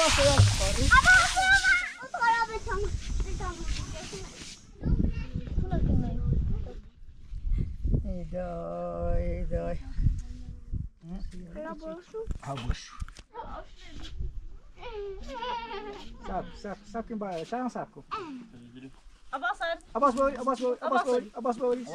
ایدای سب کن باید چند سب کن عباس بوری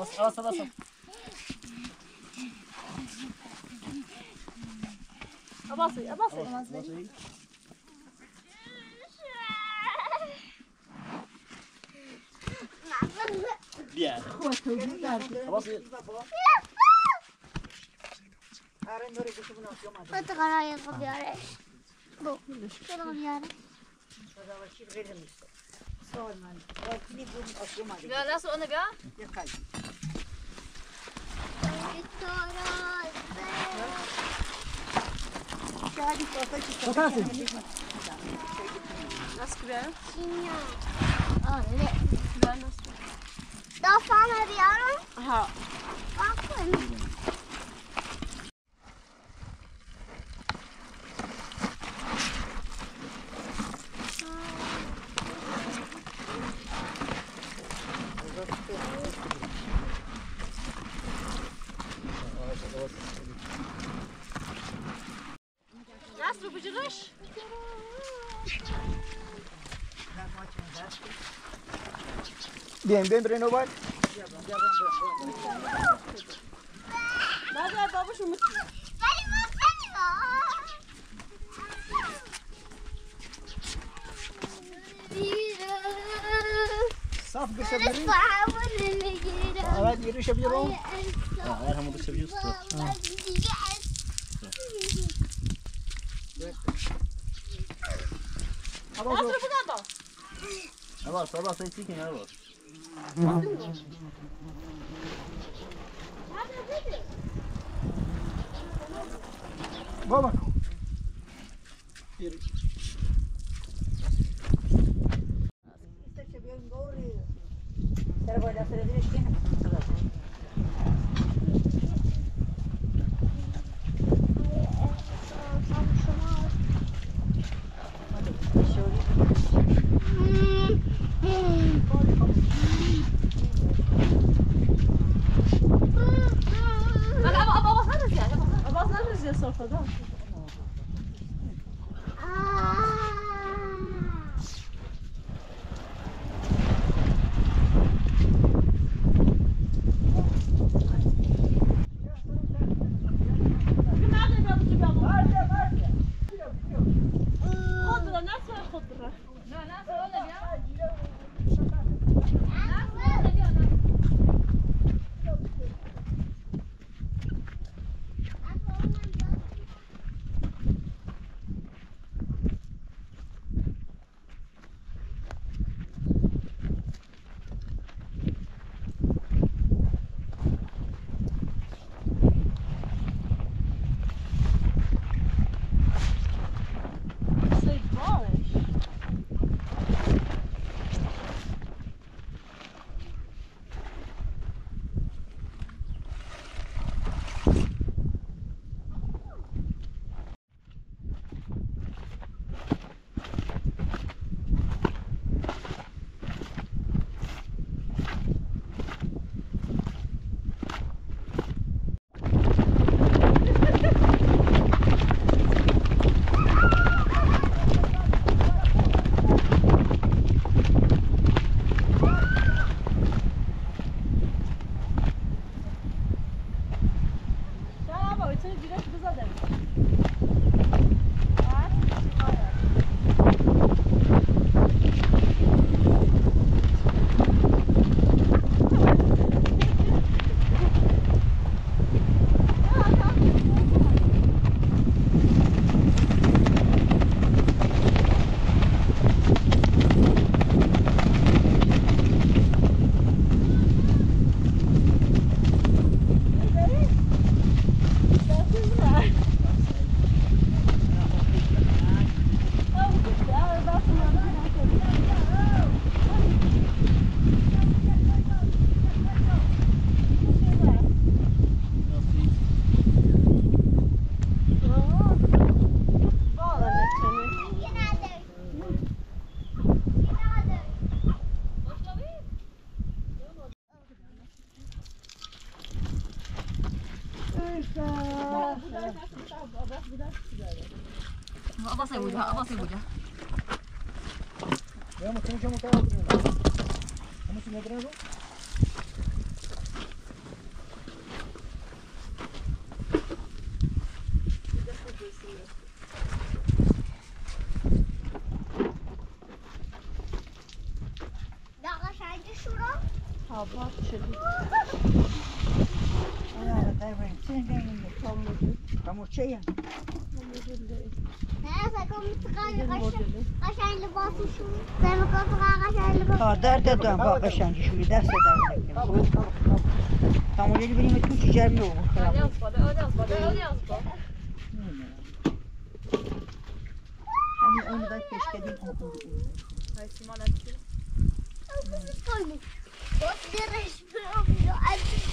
بیا خودت قراره بیاره بو چرا بیاره بیا دست اونو بیا دست بیا دافعه بیارم ها دست رو بجرش بیم برین اوبای بعد باباشو مت صاف بشه برین اول یریش بیارم آره همون داشته بیست عباس عباس این چیکنه عباس بابا أبصي بوجه. يا ممكن كم كم ممكن يدرسوا داغش عندي شورى هابط شديد أنا دايما تنين كم شيء أنا فكم تقال قشعين لباسي شو زي ما كنت قشعين لباسي درد دارم با قشنگی شوی دست درد تمام یلی بریم تو چی جمعی رو أولي أصبر. همین اون باید پیش کردیم هاي سيمان أنتي. بس درش برام أنت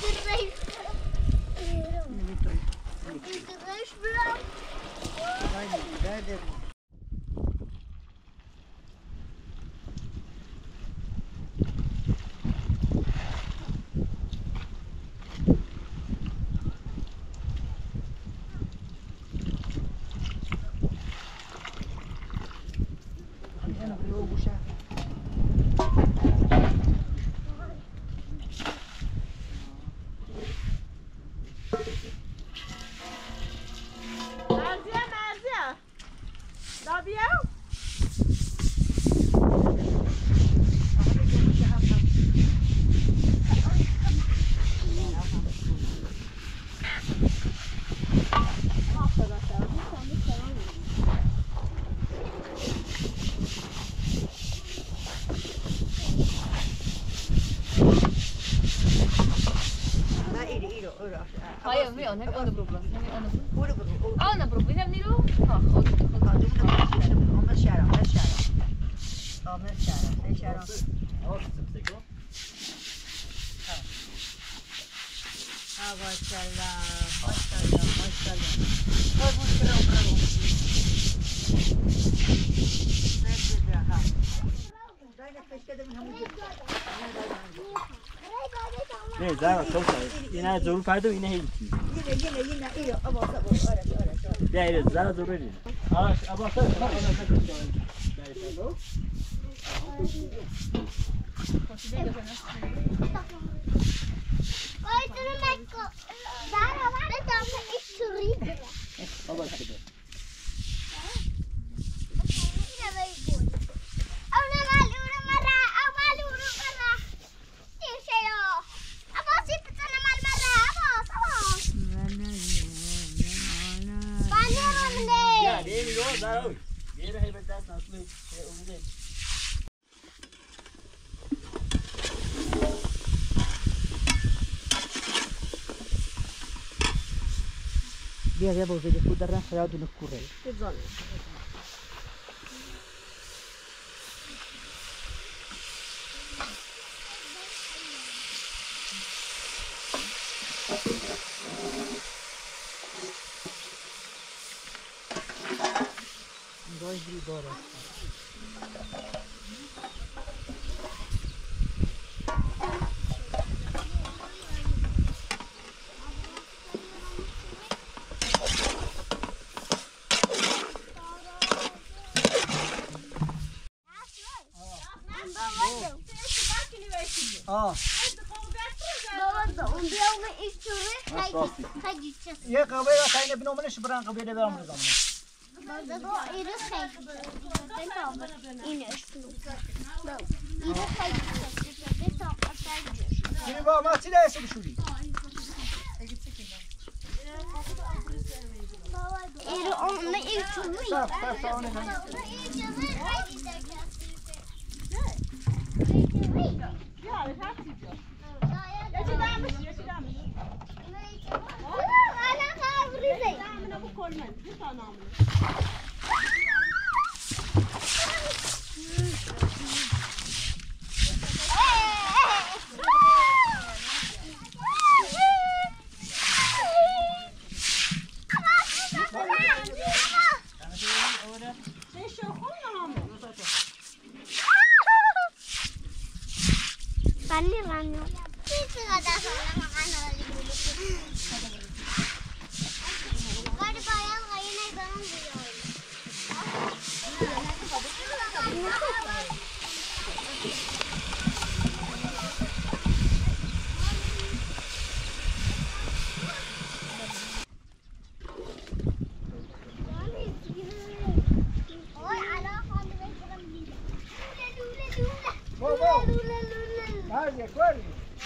درش برام درد مرزية. دابيو. هاي مي أنا أنا بروبلا. أنا بروبلا بنيرو. نه زارا توسه اینا ضرور فردا اینا هیچی بیا ایره زارا ضروری آش اباسه زارا ایره هی بدست نسلی اونده بیا بوزه که خود درن خیاد و نکوره گاهی داره یه قبیله خیلی بنامونش بران قبیله برام بزنم. یه با ما چی دست بشوری؟ ایرو آن ایشونی. صاف آنه نه. هذه كل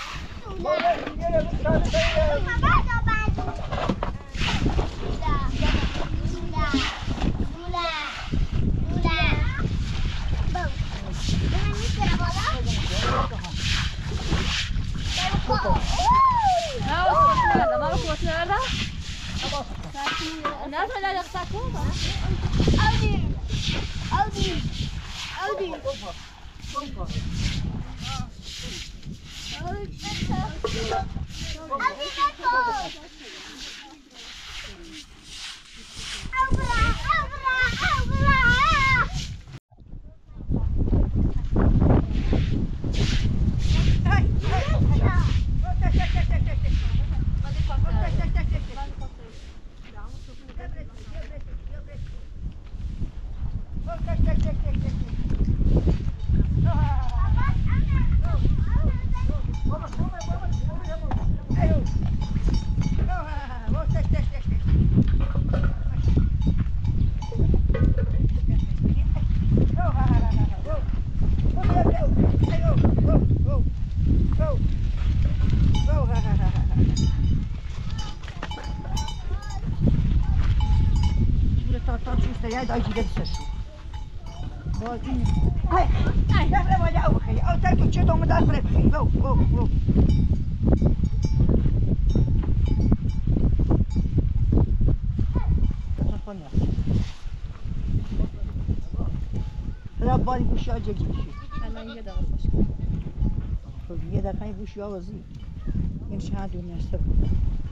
ربانی گوشی ها جدی بشید الان یه دقیقه باشه خب یه دقیقه گوشی ها وزی این چند دنیا است بود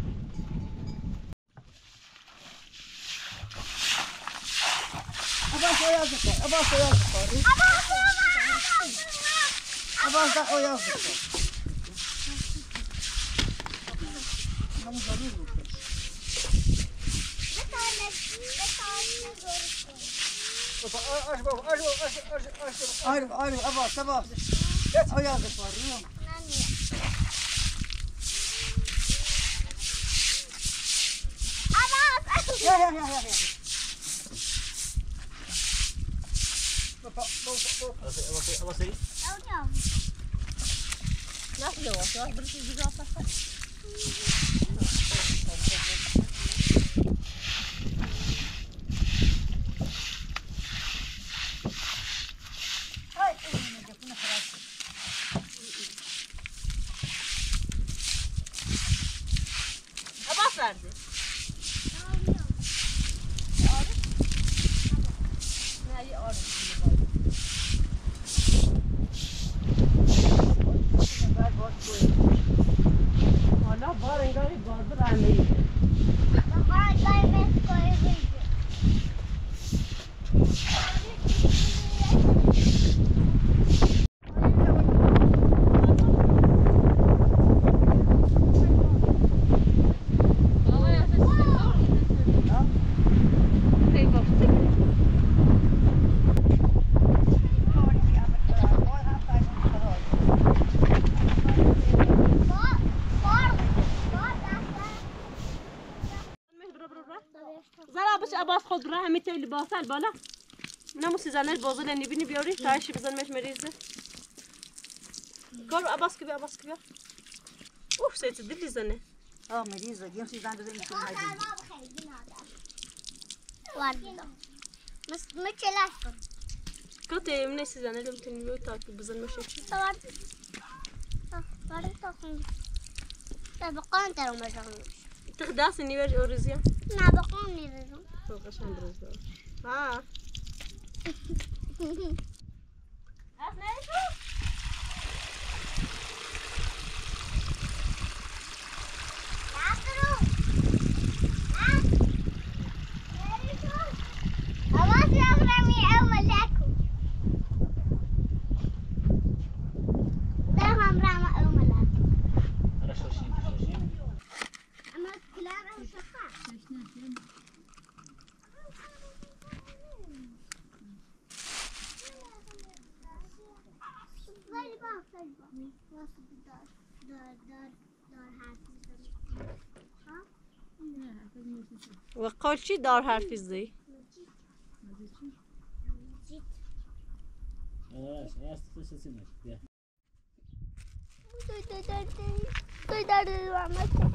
عباس اویاز بکن عباس اویاز بکن عباس دا اویاز بکن همون ضرور بکن عارف عباس اویاز بکن يا أبصري لا تجوا شو بريش يجوا صح Abbas verdi. Ne arı? Hala var engari vardır anneyi. Abbas خود راه میته لباسال بالا نموسی زنش بازل نبینی بیاری تایشی بزنمش مریضه کار Abbas که بیا اوه سیت دلی زنه مریضه گیم سی زن بزنی میتونی واردة مش كن كنت من السيزون اللي ممكن يوتاك بزن مشي صورت صورت سبقان ترى ما شغلوش تخداس اني وجه اوريزيا ما بقوني رزق فوق عشان رزق ها ولی با واسه دار حرف میزنی ها؟ و قال چی دار حرفی زی؟ توی داری محمد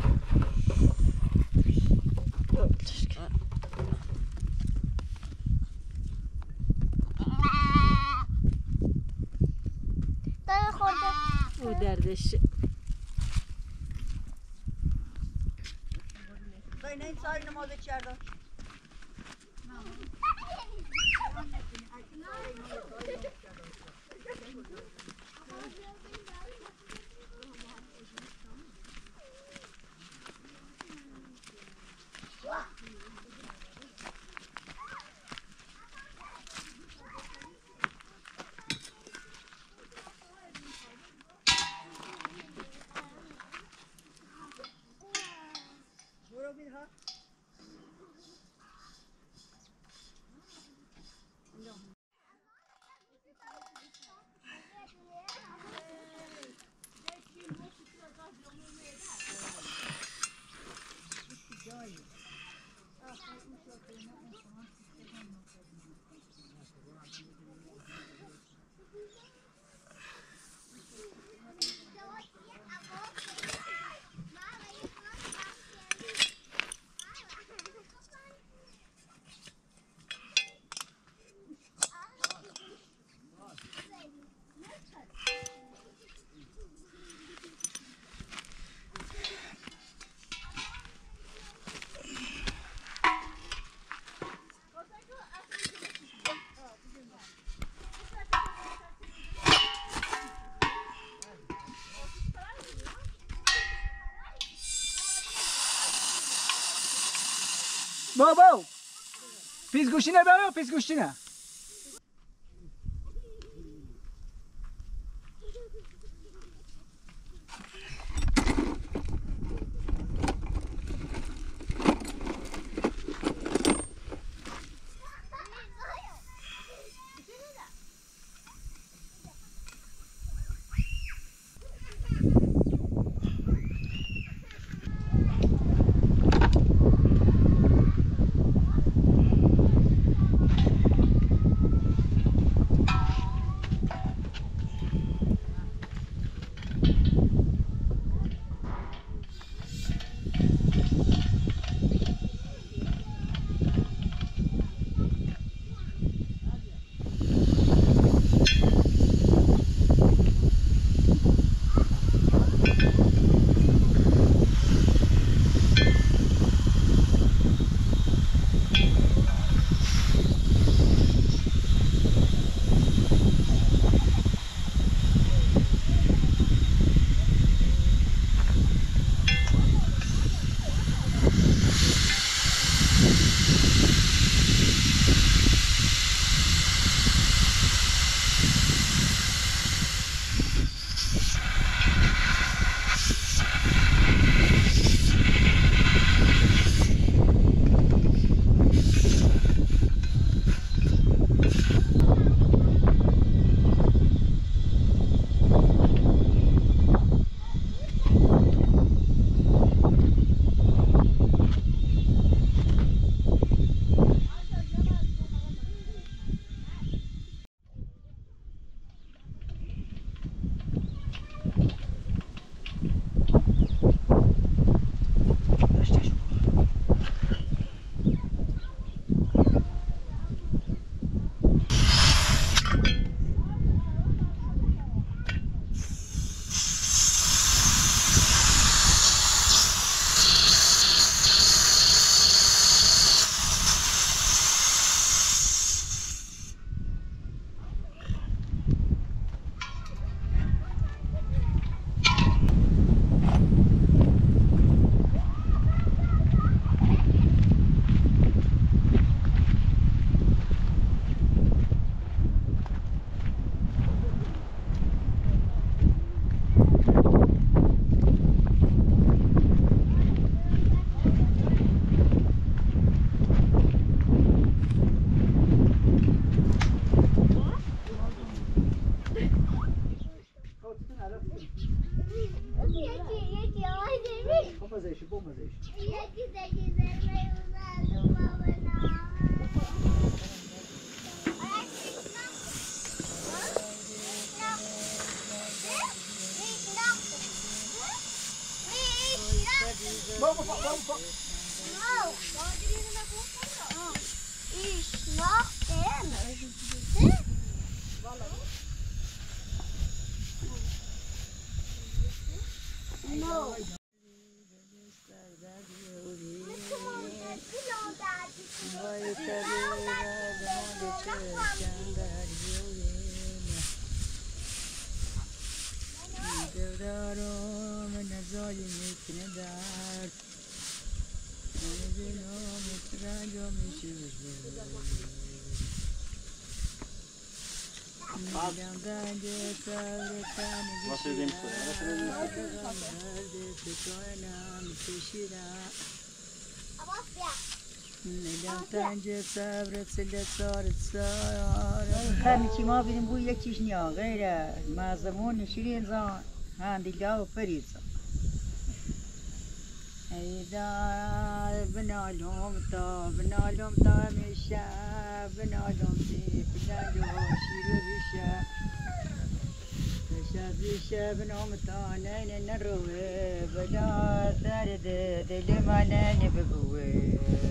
داری خورده او دردش Dayı neyin sahibi namazı içeride? Bura bir ha. بابا پیزگوشینه برای پیزگوشینه مزهش با مزهش یکی دیگه میمونه بابا بابا بابا Ich noch gerne. No. خرنی ما بینیم بوی یکیش نیا غیره مازمون شیرین زان هندی لا و فرید زان ایدا بنالهم تا میشه بنالهم تی بلنجو شیرو بیشه بیشه بنام تا نین نروه بلا درد دل من نبگوه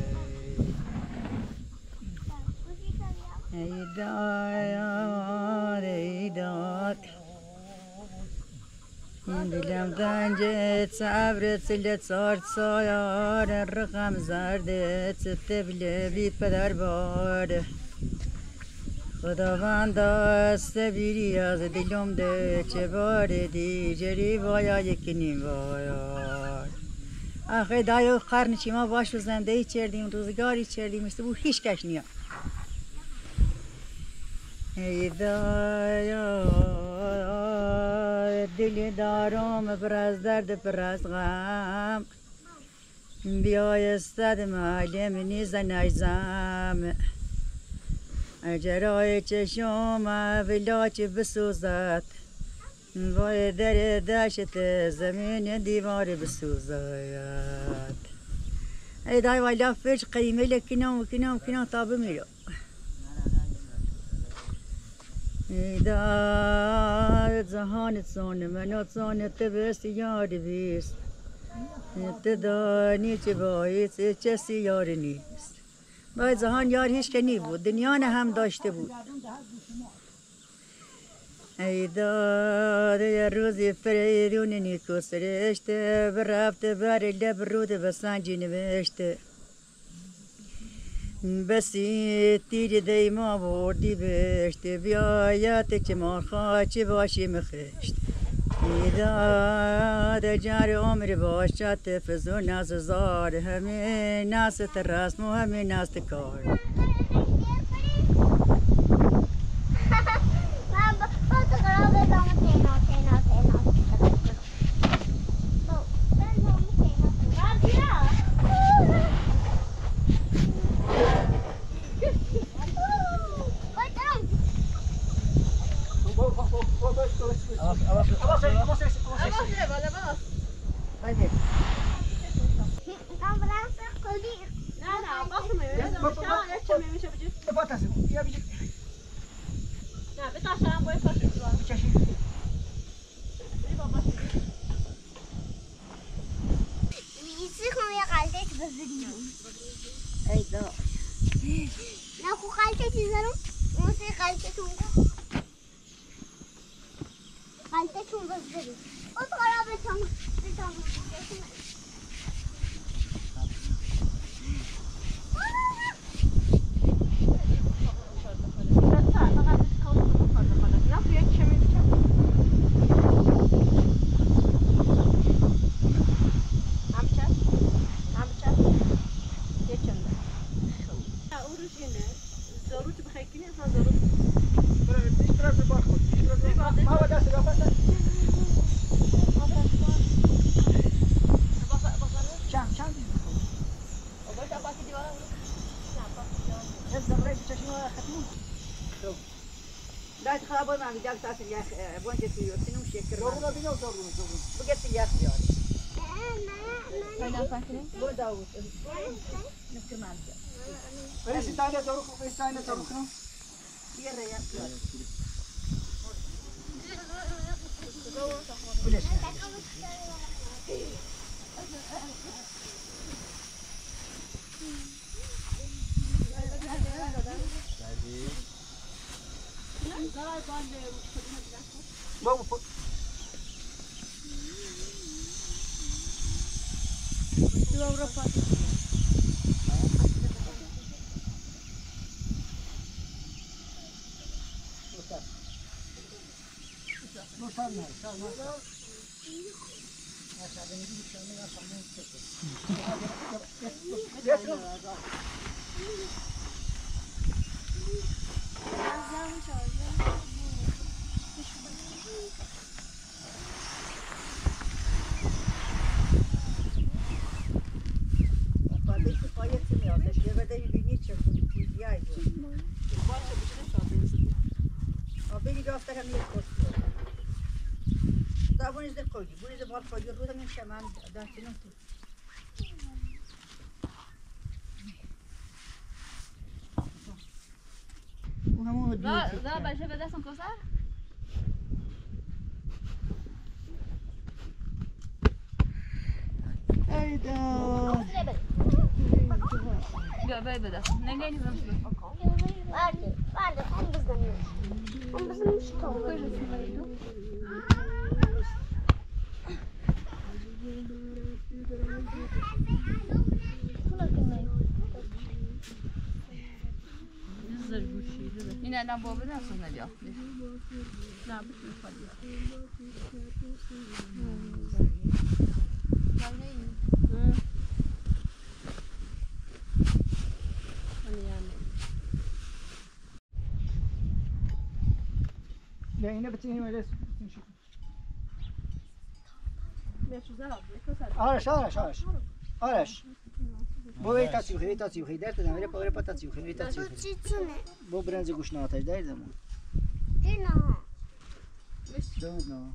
ایداد دلم دنجت صبرت سلت صارت سایار الرقم زردت ستبل بی پدر بار خداوند دست بیری از دلم ده چه بار دیگری بایا یکی نیم بایا آخه دایو قرن چی ما باش و زندهی چردیم روزگاری چردیم مثل بو هیچ کش نیا ای دایا دل دارم پر از درد پر از غم بیایستد معلم نیز نیزم جرای چشم ولاچ بسوزد وای در دشت زمین دیوار بسوزد ای دای والا فرش قیمه لکنام تا بمیرو ای دا زهان سون منو سون تبست یار بیست تدانی چه باعث چسی یار نیست باید زهان یار هیچ که نی بود دنیا نه هم داشته بود ای داد یه روزی فریدون نیکو سرشته برفته بر لب رود بسنجی نوشته بسی تیر دیما بردی بشته بیایت که مارخواه چه باشی مخشت ای داد جار عمر باشد فزون ناز زار همه ناس رسم و همه ناس کار لا تخابوا ما بدك تاكل يا اخي بونجتي وسنو شكر. بقيت يا اخي. بريس تاني تروح بريس تاني تروح بابا لا باشه به دستم کوسر بیا بای به دستم نه نیزم Vardı, on bizden. On bizim işte o. این الان بابا دستم نبیا لا مش مفضل لا هنا بتيجي ولا آرش بو تاسیو در تنهایی پاره پا تاسیو بو برنج گوش ناتای در زمان نه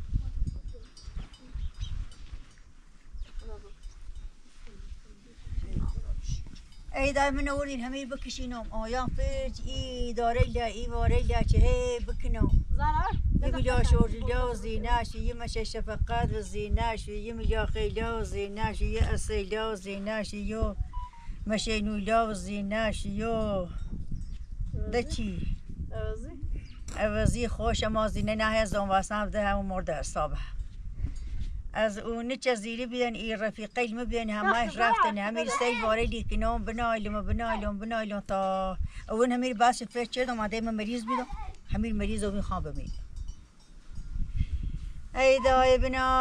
ای دای من اولین همیر بکشینم آیا فرج ای داره لا ای واره لا چه بکنم یمیا شورلا و زیناش یمش شفقات و زیناش یمیا خیلا و زیناش ی اصیلا و زیناش یو مشینولا و زیناش یو دچی اوزی خوش ما زینه نه زون واسم ده هم مرد حسابه از اون چزیری بیان ای رفیقی ما بیان همه رفتن همیر سیل وارلی کنم بنایلم تا اون همیر باش فکر کردم آدم مریض بیدم همیر مریض رو میخوام ببینم ای دای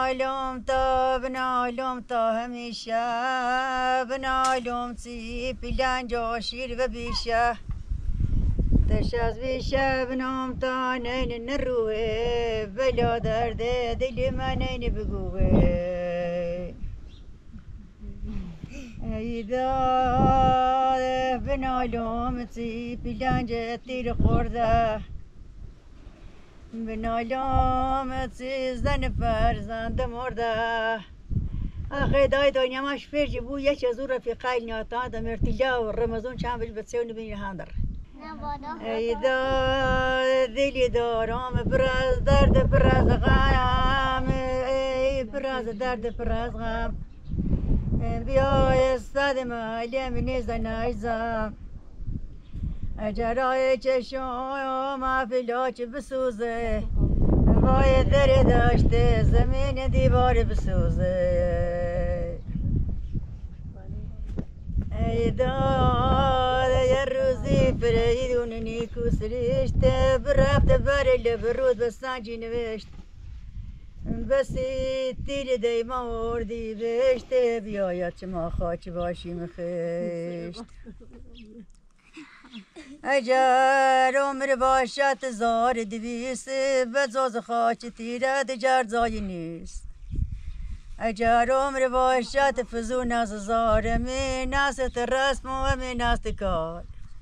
بنایلم تا همیشه بنایلم سی پیلان جاشیر و بیشه تشاز بیشه بنام تا نین نروه بلا درد دل من نین بگوه ای دای بنایلم سی پیلان جتیر خورده بنایلم سی زن فرزند مرده آخه دای نماش فرجی بو یک از او رفیقای نیاتا دم ارتجا و رمضان چند بج بتسیون بینی هندر ای دلی دارم براز درد براز غم ای براز درد براز غم بیا استاد مالی منی زنایزم اجرای چشم فلاچ بسوزه وای در داشته زمین دیوار بسوزه ای داد یه روزی فریدونی کسریشته برفت برل برود بسنجی نوشت بسی تیر دیما وردی بشته بیاید چه ما خاک باشیم خشت اگر عمر باشد 1200 بزاز خاک تیره دیگر جایی نیست اگر عمر باشد فزون از زارمی نست رسم و می نست کار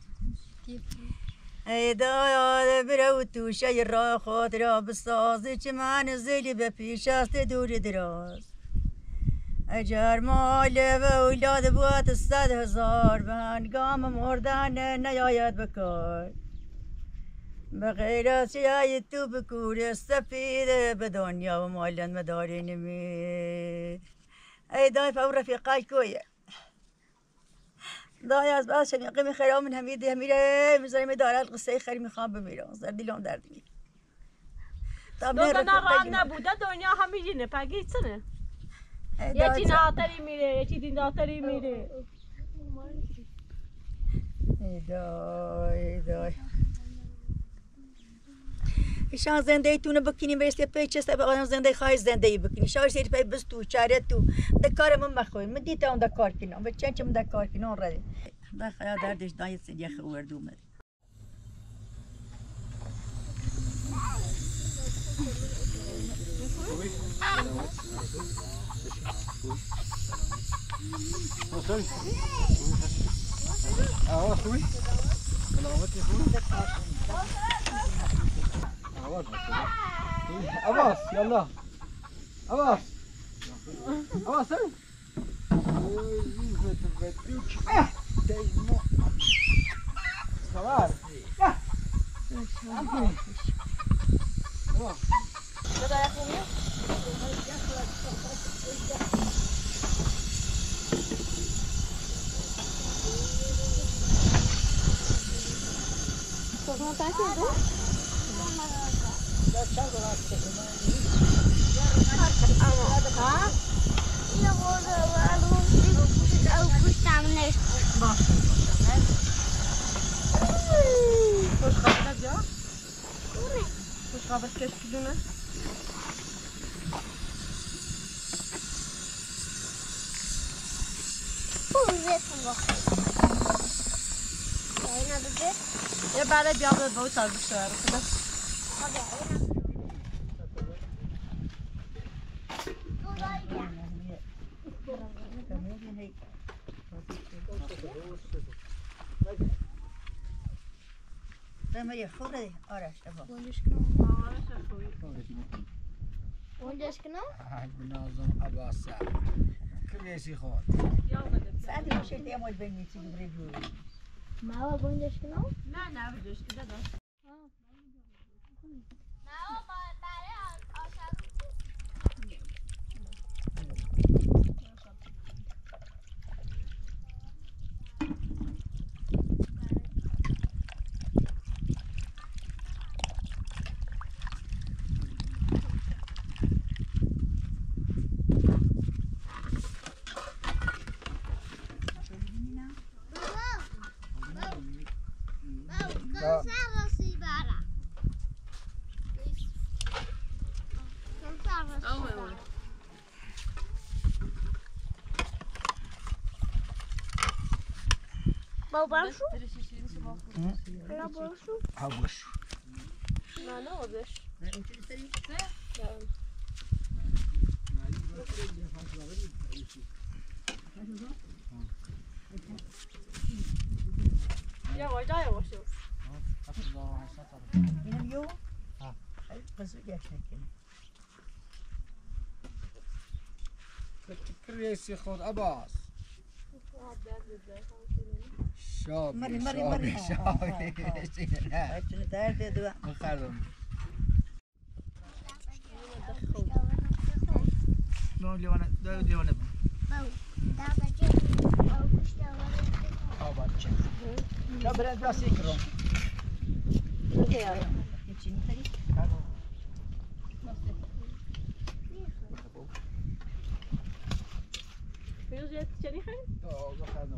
ای داد برو توشه را خود را بسازی چه من زیلی به پیش است دور دراز اگر مال و اولاد بود 100,000 به هنگام مردن نیاید بکار به غیر از سیای تو بکور سفید به دنیا و مالن مداری نمید ای دای فور رفیقای کویه دای از بعد شمیقه میخیره من همیده میره میذاره داره القصه خیلی میخوام بمیرم زر دیلم درد میگه دادن راه نبوده دنیا همینه پگی چنه یکی ناتری میره یکی دینداتری میره ای دای ایشان زندگی تونه بکنیم برسه پیچه سب آدم زندگی خواهی زندگی بکنی شاید سری پای بستو چاره تو دکار من مخوی من دیتا اون دکار کنم به چند چم دکار کنم رده خدا خدا دردش دایت سری خوردو اومد آواز خوبی؟ سلامتی خوبی؟ آواز یالا آواز آواز سر خبر یه بعد بیا به بود سال بیشتر خدا زمری خوره آرش تبا اونجاش کنم بنازم عباسه کریسی خود ساعتی میشه دیامال بینی چی بری بیرون ما با اونجاش کنم نه بجوش که دادا بابا شو لا باشو حوش نه آبش yavaş yavaş اینم یو خیلی قصه گشنه کنی کریسی خود عباس شابی مری هایتونه درده دو بخردم دو لیوانه بود آباد چه یا برند راسی کرم چینی تری Firuze yetişeni hayır. بخردم